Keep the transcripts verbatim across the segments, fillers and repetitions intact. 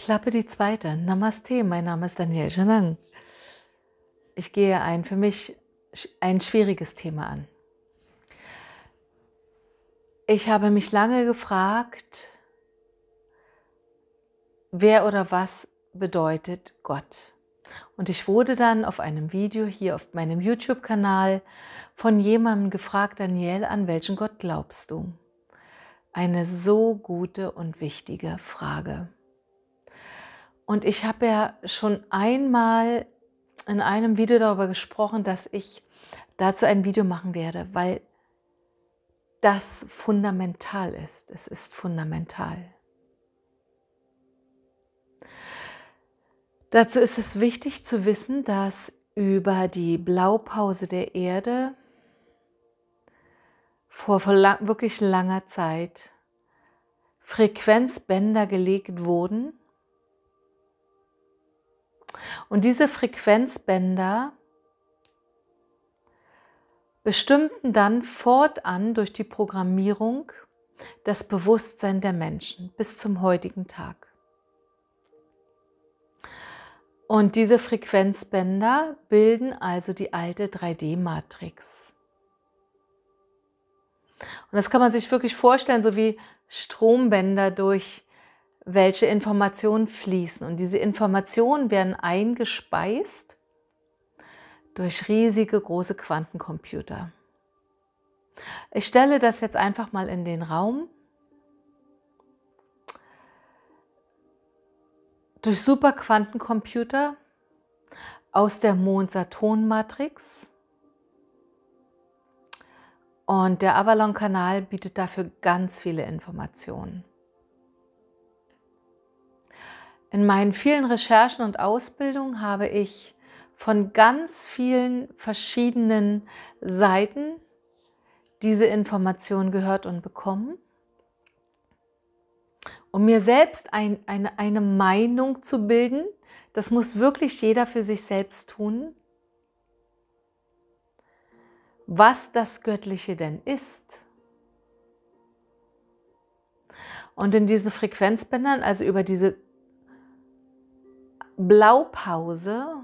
Klappe die zweite. Namaste, mein Name ist Danielle Jeanang. Ich gehe ein für mich ein schwieriges Thema an. Ich habe mich lange gefragt, wer oder was bedeutet Gott? Und ich wurde dann auf einem Video hier auf meinem YouTube-Kanal von jemandem gefragt, Danielle, an welchen Gott glaubst du? Eine so gute und wichtige Frage. Und ich habe ja schon einmal in einem Video darüber gesprochen, dass ich dazu ein Video machen werde, weil das fundamental ist. Es ist fundamental. Dazu ist es wichtig zu wissen, dass über die Blaupause der Erde vor, vor lang, wirklich langer Zeit Frequenzbänder gelegt wurden. Und diese Frequenzbänder bestimmten dann fortan durch die Programmierung das Bewusstsein der Menschen bis zum heutigen Tag. Und diese Frequenzbänder bilden also die alte drei D Matrix. Und das kann man sich wirklich vorstellen, so wie Strombänder, durch welche Informationen fließen. Und diese Informationen werden eingespeist durch riesige, große Quantencomputer. Ich stelle das jetzt einfach mal in den Raum. Durch Superquantencomputer aus der Mond-Saturn-Matrix. Und der Avalon-Kanal bietet dafür ganz viele Informationen. In meinen vielen Recherchen und Ausbildungen habe ich von ganz vielen verschiedenen Seiten diese Informationen gehört und bekommen, um mir selbst ein, eine, eine Meinung zu bilden. Das muss wirklich jeder für sich selbst tun, was das Göttliche denn ist. Und in diesen Frequenzbändern, also über diese Blaupause,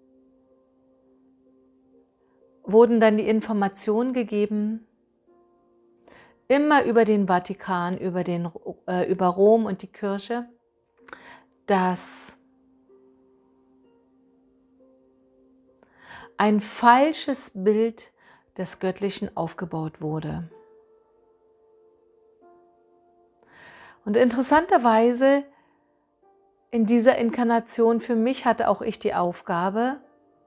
wurden dann die Informationen gegeben, immer über den Vatikan, über, den, äh, über Rom und die Kirche, dass ein falsches Bild des Göttlichen aufgebaut wurde. Und interessanterweise in dieser Inkarnation für mich hatte auch ich die Aufgabe,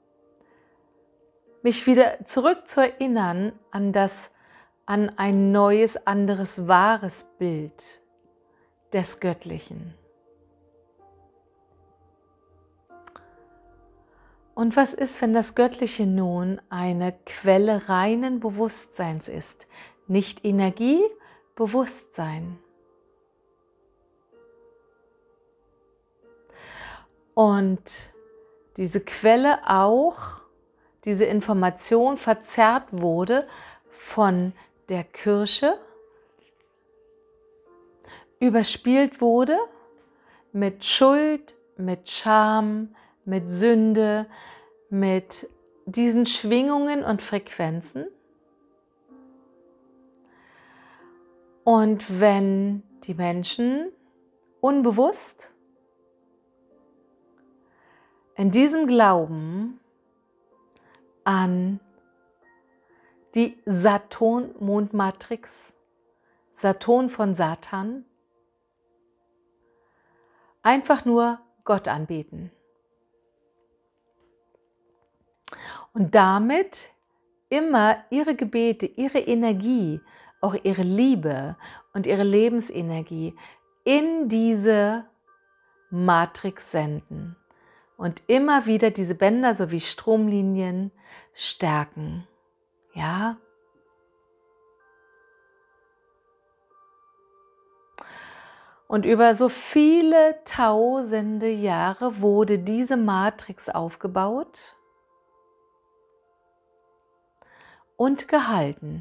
mich wieder zurückzuerinnern an das, an ein neues, anderes, wahres Bild des Göttlichen. Und was ist, wenn das Göttliche nun eine Quelle reinen Bewusstseins ist? Nicht Energie, Bewusstsein. Und diese Quelle auch, diese Information verzerrt wurde von der Kirche, überspielt wurde mit Schuld, mit Scham, mit Sünde, mit diesen Schwingungen und Frequenzen. Und wenn die Menschen unbewusst in diesem Glauben an die Saturn-Mond-Matrix, Saturn von Satan, einfach nur Gott anbeten. Und damit immer ihre Gebete, ihre Energie, auch ihre Liebe und ihre Lebensenergie in diese Matrix senden. Und immer wieder diese Bänder sowie Stromlinien stärken. Ja? Und über so viele tausende Jahre wurde diese Matrix aufgebaut und gehalten.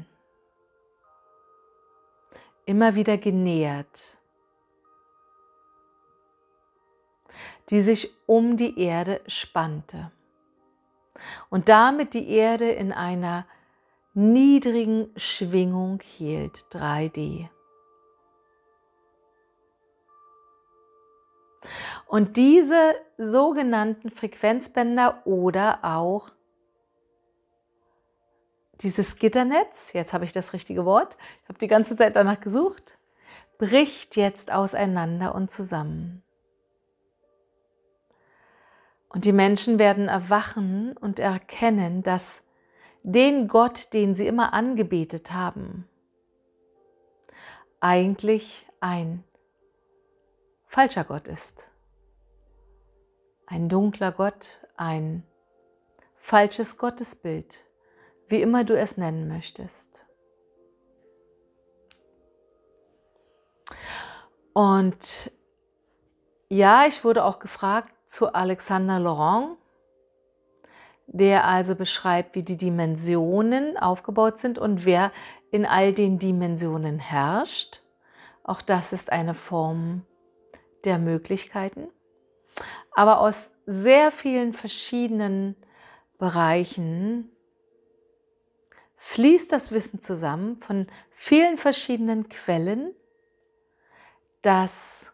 Immer wieder genährt. die sich um die Erde spannte und damit die Erde in einer niedrigen Schwingung hielt, drei D. Und diese sogenannten Frequenzbänder oder auch dieses Gitternetz, jetzt habe ich das richtige Wort, ich habe die ganze Zeit danach gesucht, bricht jetzt auseinander und zusammen. Und die Menschen werden erwachen und erkennen, dass den Gott, den sie immer angebetet haben, eigentlich ein falscher Gott ist. Ein dunkler Gott, ein falsches Gottesbild, wie immer du es nennen möchtest. Und ja, ich wurde auch gefragt zu Alexander Laurent, der also beschreibt, wie die Dimensionen aufgebaut sind und wer in all den Dimensionen herrscht. Auch das ist eine Form der Möglichkeiten. Aber aus sehr vielen verschiedenen Bereichen fließt das Wissen zusammen von vielen verschiedenen Quellen, dass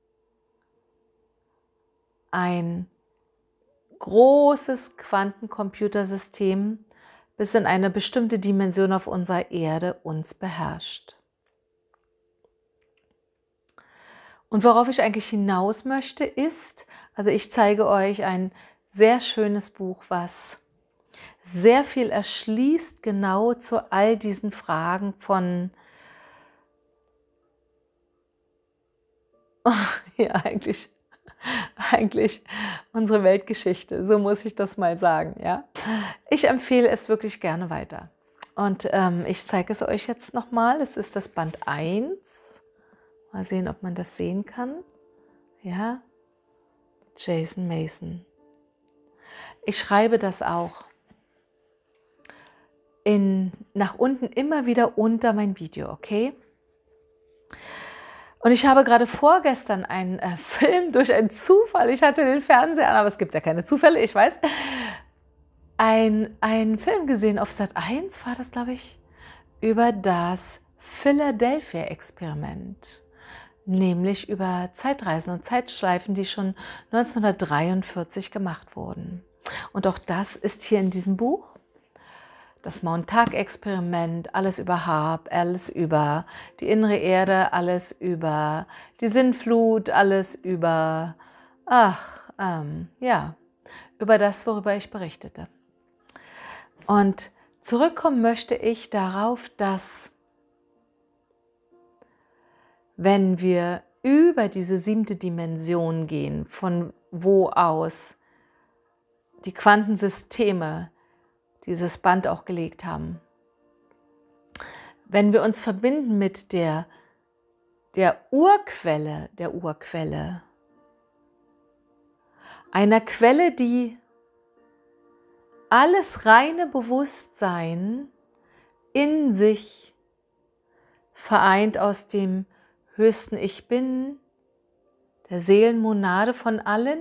ein großes Quantencomputersystem bis in eine bestimmte Dimension auf unserer Erde uns beherrscht. Und worauf ich eigentlich hinaus möchte, ist, also ich zeige euch ein sehr schönes Buch, was sehr viel erschließt, genau zu all diesen Fragen von, ja eigentlich, eigentlich unsere Weltgeschichte, so muss ich das mal sagen. Ja? Ich empfehle es wirklich gerne weiter. Und ähm, ich zeige es euch jetzt nochmal, es ist das Band eins. Mal sehen, ob man das sehen kann. Ja, Jason Mason. Ich schreibe das auch in, nach unten immer wieder unter mein Video, okay? Und ich habe gerade vorgestern einen äh, Film durch einen Zufall, ich hatte den Fernseher an, aber es gibt ja keine Zufälle, ich weiß, ein, einen Film gesehen auf Sat eins, war das, glaube ich, über das Philadelphia-Experiment. Nämlich über Zeitreisen und Zeitschleifen, die schon neunzehnhundertdreiundvierzig gemacht wurden. Und auch das ist hier in diesem Buch. Das Montauk-Experiment, alles über Hab, alles über die innere Erde, alles über die Sintflut, alles über, ach, ähm, ja, über das, worüber ich berichtete. Und zurückkommen möchte ich darauf, dass wenn wir über diese siebte Dimension gehen, von wo aus die Quantensysteme dieses Band auch gelegt haben, wenn wir uns verbinden mit der, der Urquelle, der Urquelle, einer Quelle, die alles reine Bewusstsein in sich vereint aus dem höchsten Ich Bin, der Seelenmonade von allen,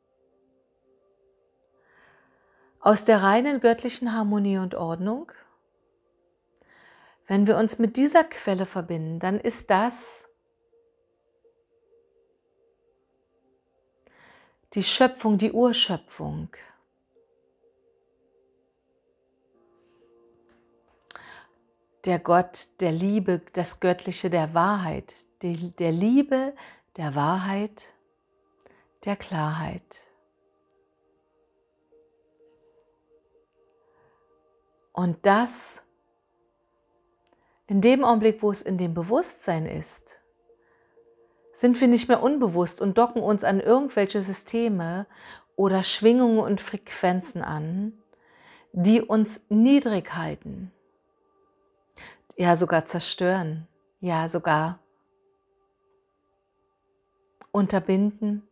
aus der reinen göttlichen Harmonie und Ordnung. Wenn wir uns mit dieser Quelle verbinden, dann ist das die Schöpfung, die Urschöpfung. Der Gott der Liebe, das Göttliche der Wahrheit, der Liebe, der Wahrheit, der Klarheit. Und das, in dem Augenblick, wo es in dem Bewusstsein ist, sind wir nicht mehr unbewusst und docken uns an irgendwelche Systeme oder Schwingungen und Frequenzen an, die uns niedrig halten. Ja, sogar zerstören, ja, sogar unterbinden.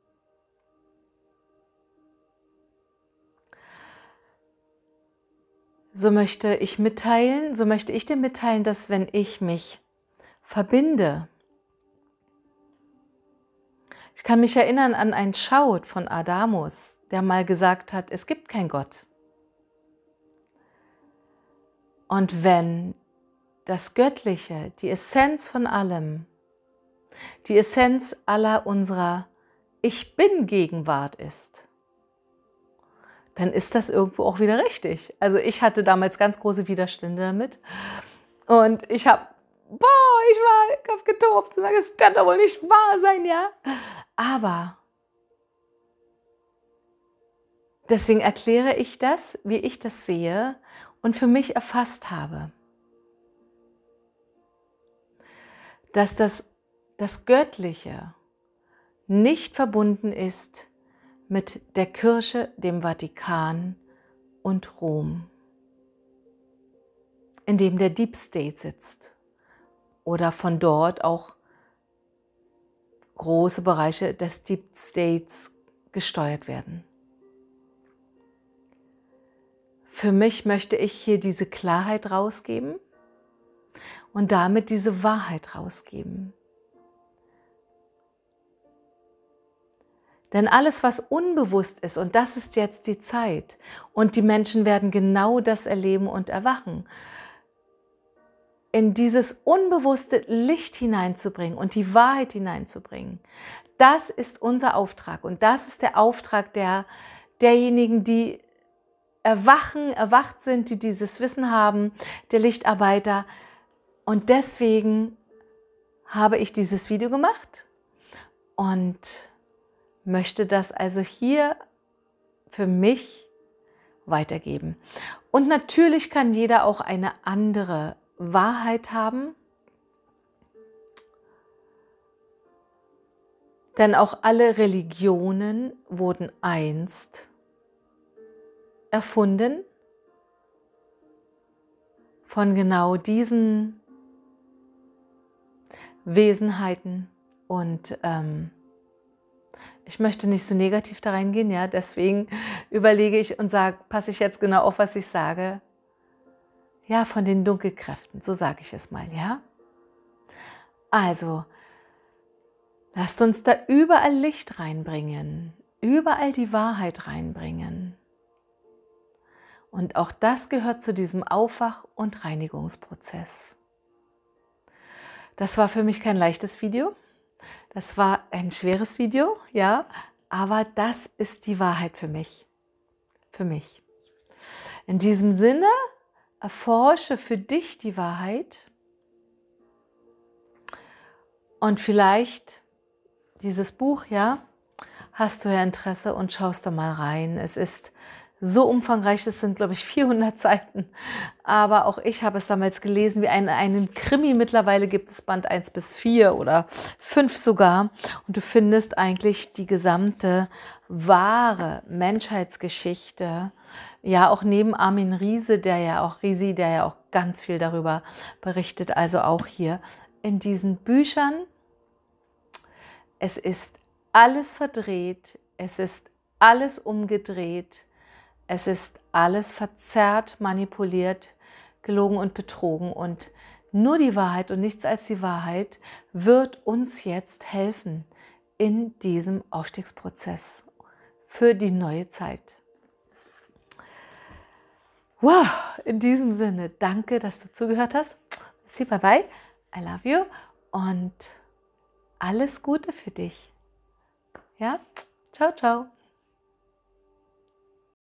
So möchte ich mitteilen, so möchte ich dir mitteilen, dass wenn ich mich verbinde, Ich kann mich erinnern an einen Schaut von Adamus, der mal gesagt hat, es gibt keinen Gott. Und wenn das Göttliche, die Essenz von allem, die Essenz aller unserer Ich Bin-Gegenwart ist, dann ist das irgendwo auch wieder richtig. Also ich hatte damals ganz große Widerstände damit und ich habe, boah, ich war Kopf getobt zu sagen, es kann doch wohl nicht wahr sein, ja. Aber deswegen erkläre ich das, wie ich das sehe und für mich erfasst habe, dass das, das Göttliche nicht verbunden ist mit der Kirche, dem Vatikan und Rom, in dem der Deep State sitzt oder von dort auch große Bereiche des Deep States gesteuert werden. Für mich möchte ich hier diese Klarheit rausgeben und damit diese Wahrheit rausgeben. Denn alles, was unbewusst ist, und das ist jetzt die Zeit, und die Menschen werden genau das erleben und erwachen, in dieses unbewusste Licht hineinzubringen und die Wahrheit hineinzubringen, das ist unser Auftrag. Und das ist der Auftrag der, derjenigen, die erwachen, erwacht sind, die dieses Wissen haben, der Lichtarbeiter. Und deswegen habe ich dieses Video gemacht und möchte das also hier für mich weitergeben. Und natürlich kann jeder auch eine andere Wahrheit haben, denn auch alle Religionen wurden einst erfunden von genau diesen Wesenheiten und ähm, ich möchte nicht so negativ da reingehen, ja, deswegen überlege ich und sage, passe ich jetzt genau auf, was ich sage. Ja, von den Dunkelkräften, so sage ich es mal, ja. Also, lasst uns da überall Licht reinbringen, überall die Wahrheit reinbringen. Und auch das gehört zu diesem Aufwach- und Reinigungsprozess. Das war für mich kein leichtes Video. Das war ein schweres Video, ja, aber das ist die Wahrheit für mich. Für mich. In diesem Sinne, erforsche für dich die Wahrheit und vielleicht dieses Buch, ja, hast du ja Interesse und schaust da mal rein. Es ist so umfangreich, es sind, glaube ich, vierhundert Seiten. Aber auch ich habe es damals gelesen, wie einen, einen Krimi. Mittlerweile gibt es Band eins bis vier oder fünf sogar. Und du findest eigentlich die gesamte wahre Menschheitsgeschichte. Ja, auch neben Armin Riese, der ja auch Risi, der ja auch ganz viel darüber berichtet. Also auch hier in diesen Büchern. Es ist alles verdreht. Es ist alles umgedreht. Es ist alles verzerrt, manipuliert, gelogen und betrogen und nur die Wahrheit und nichts als die Wahrheit wird uns jetzt helfen in diesem Aufstiegsprozess für die neue Zeit. Wow, in diesem Sinne, danke, dass du zugehört hast. See, bye bye, I love you und alles Gute für dich. Ja, ciao, ciao.